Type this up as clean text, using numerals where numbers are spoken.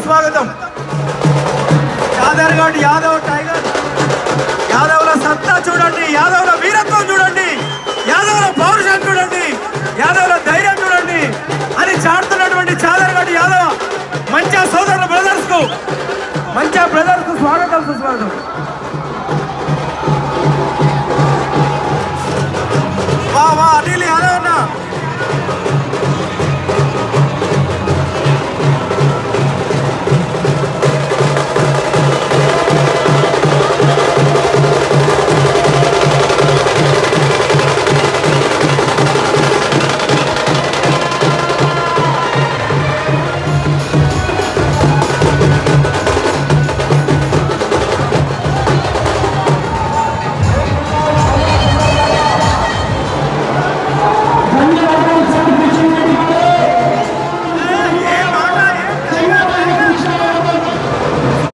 సుస్వాగతం. యాదర్గఢ్ యాదవ్ టైగర్, యాదవ్ల సత్తా చూడండి, యాదవ్ల వీరత్వం చూడండి, యాదవ్ల పౌరుషం చూడండి, యాదవ్ల ధైర్యం చూడండి అని చాటుతున్నటువంటి యాదర్గఢ్ యాదవ్ మంచి సోదరుల బ్రదర్స్ కు స్వాగతం సుస్వాగతం. వా అనిల్ యాదవ్ అన్న